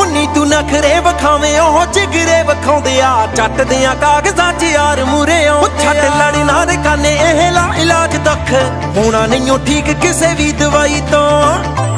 ਨੀ ਤੂੰ ਨਖਰੇ ਵਖਾਵੇਂ ਉਹ ਜਿਗਰੇ ਵਖਾਉਂਦੇ ਆ ਚੱਟਦੇ ਆ ਕਾਗਜ਼ਾਂ 'ਚ ਯਾਰ ਮੂਰੇ ਆਉਂਦੇ ਛੱਡ ਲੜਨਾ ਦੇ ਕਾਨੇ ਇਹ ਲਾ ਇਲਾਜ ਦੁੱਖ ਹੋਣਾ ਨਹੀਂ ਠੀਕ ਕਿਸੇ ਵੀ ਦਵਾਈ ਤੋਂ।